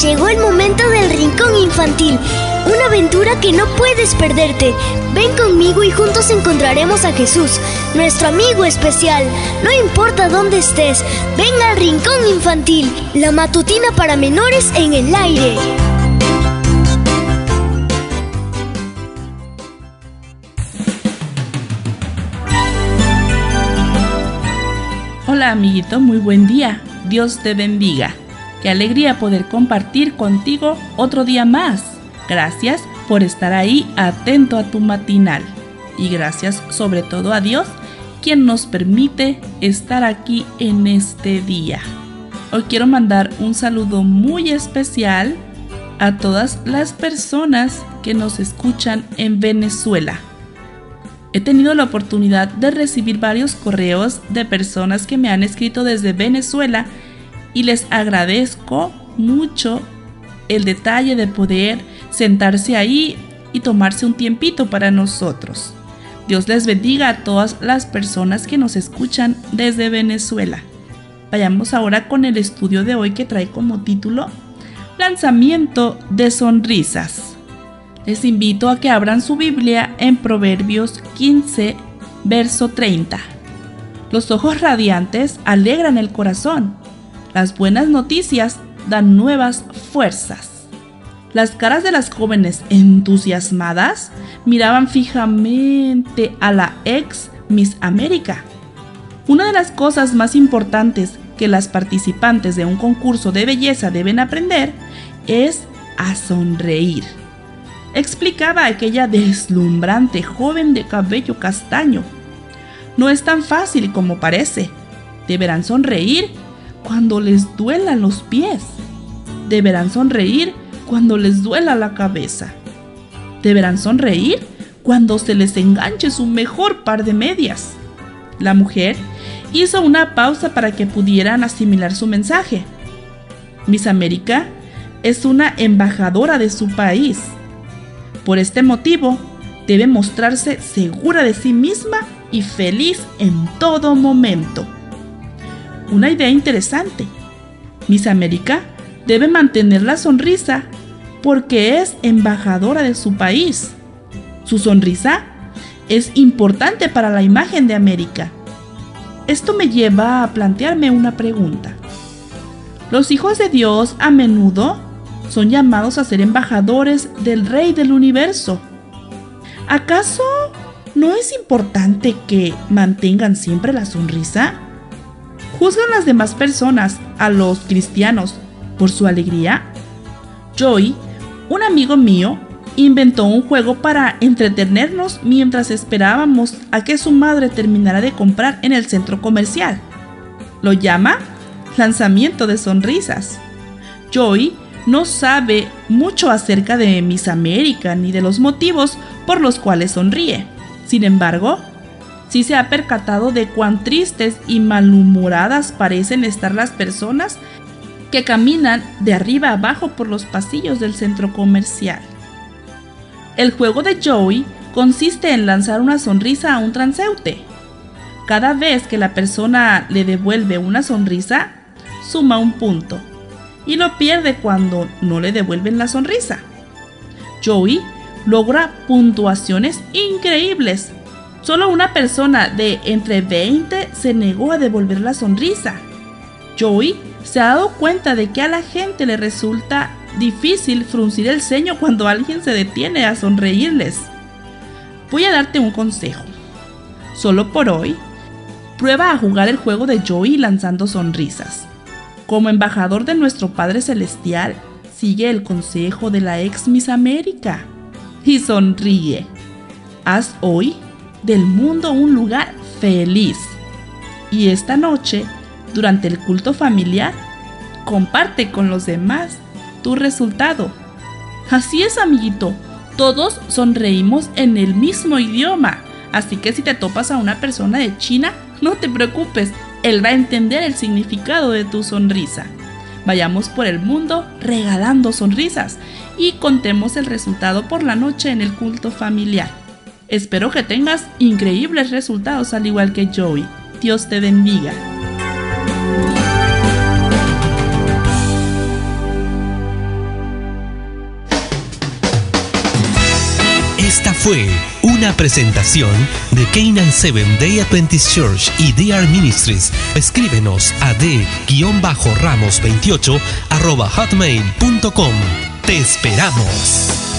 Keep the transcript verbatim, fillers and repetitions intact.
Llegó el momento del Rincón Infantil, una aventura que no puedes perderte. Ven conmigo y juntos encontraremos a Jesús, nuestro amigo especial. No importa dónde estés, ven al Rincón Infantil, la matutina para menores en el aire. Hola amiguito, muy buen día. Dios te bendiga. Qué alegría poder compartir contigo otro día más. Gracias por estar ahí atento a tu matinal. Y gracias sobre todo a Dios, quien nos permite estar aquí en este día. Hoy quiero mandar un saludo muy especial a todas las personas que nos escuchan en Venezuela. He tenido la oportunidad de recibir varios correos de personas que me han escrito desde Venezuela y les agradezco mucho el detalle de poder sentarse ahí y tomarse un tiempito para nosotros. Dios les bendiga a todas las personas que nos escuchan desde Venezuela. Vayamos ahora con el estudio de hoy que trae como título Lanzamiento de sonrisas. Les invito a que abran su Biblia en Proverbios quince, verso treinta. Los ojos radiantes alegran el corazón. Las buenas noticias dan nuevas fuerzas. Las caras de las jóvenes entusiasmadas miraban fijamente a la ex Miss América. Una de las cosas más importantes que las participantes de un concurso de belleza deben aprender es a sonreír, explicaba aquella deslumbrante joven de cabello castaño. No es tan fácil como parece. Deberán sonreír cuando les duelan los pies. Deberán sonreír cuando les duela la cabeza. Deberán sonreír cuando se les enganche su mejor par de medias. La mujer hizo una pausa para que pudieran asimilar su mensaje. Miss América es una embajadora de su país. Por este motivo, debe mostrarse segura de sí misma y feliz en todo momento. Una idea interesante. Miss América debe mantener la sonrisa porque es embajadora de su país. Su sonrisa es importante para la imagen de América. Esto me lleva a plantearme una pregunta. Los hijos de Dios a menudo son llamados a ser embajadores del Rey del Universo. ¿Acaso no es importante que mantengan siempre la sonrisa? ¿Juzgan las demás personas a los cristianos por su alegría? Joey, un amigo mío, inventó un juego para entretenernos mientras esperábamos a que su madre terminara de comprar en el centro comercial. Lo llama Lanzamiento de sonrisas. Joey no sabe mucho acerca de Miss América ni de los motivos por los cuales sonríe. Sin embargo, sí se ha percatado de cuán tristes y malhumoradas parecen estar las personas que caminan de arriba a abajo por los pasillos del centro comercial. El juego de Joey consiste en lanzar una sonrisa a un transeúnte. Cada vez que la persona le devuelve una sonrisa, suma un punto. Y lo pierde cuando no le devuelven la sonrisa. Joey logra puntuaciones increíbles. Solo una persona de entre veinte se negó a devolver la sonrisa. Joey se ha dado cuenta de que a la gente le resulta difícil fruncir el ceño cuando alguien se detiene a sonreírles. Voy a darte un consejo. Solo por hoy, prueba a jugar el juego de Joey lanzando sonrisas. Como embajador de nuestro Padre Celestial, sigue el consejo de la ex Miss América y sonríe. Haz hoy del mundo un lugar feliz. Y esta noche, durante el culto familiar, comparte con los demás tu resultado. Así es, amiguito, todos sonreímos en el mismo idioma. Así que si te topas a una persona de China, no te preocupes. Él va a entender el significado de tu sonrisa. Vayamos por el mundo regalando sonrisas y contemos el resultado por la noche en el culto familiar. Espero que tengas increíbles resultados al igual que Joey. Dios te bendiga. fue una presentación de Canaan Seventh Day Adventist Church y D R Ministries. Escríbenos a d ramos veintiocho arroba hotmail punto com. ¡Te esperamos!